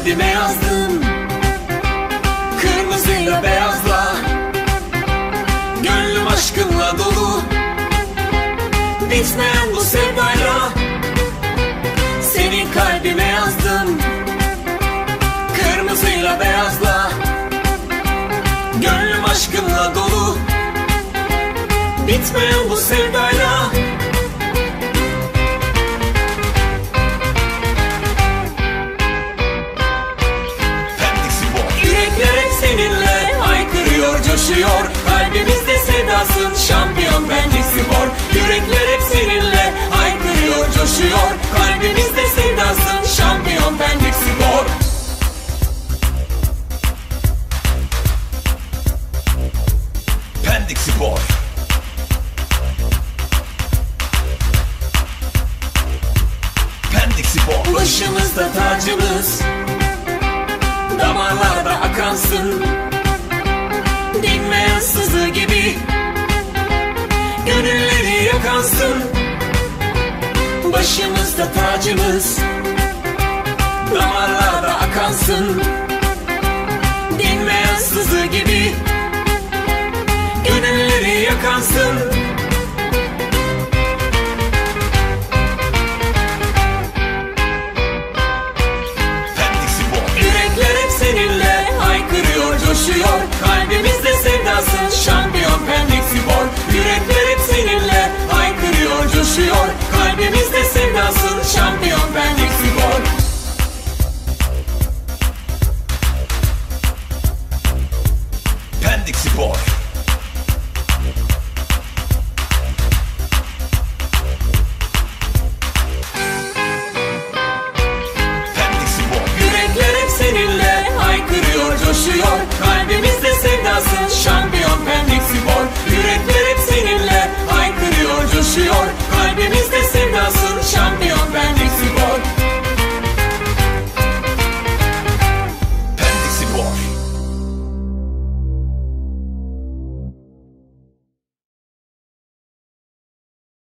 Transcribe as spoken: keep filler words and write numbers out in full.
kalbime yazdım, kırmızıyla beyazla. Gönlüm aşkınla dolu, bitmeyen bu sevdayla. Seni kalbime yazdım, kırmızıyla beyazla. Gönlüm aşkınla dolu, bitmeyen bu sevdayla. Yürekler hep seninle haykırıyor, coşuyor. Kalbimizde sedasın, şampiyon Pendik Spor. Yürekler hep seninle haykırıyor, coşuyor. Kalbimizde sedasın, şampiyon Pendik Spor. Pendik Spor. Pendik Spor. Başımızda tacımız, damarlarda akansın. Dinmeyen sızı gibi gönülleri yakansın. Başımızda tacımız, damarlarda akansın. Dinmeyen sızı gibi gönülleri yakansın.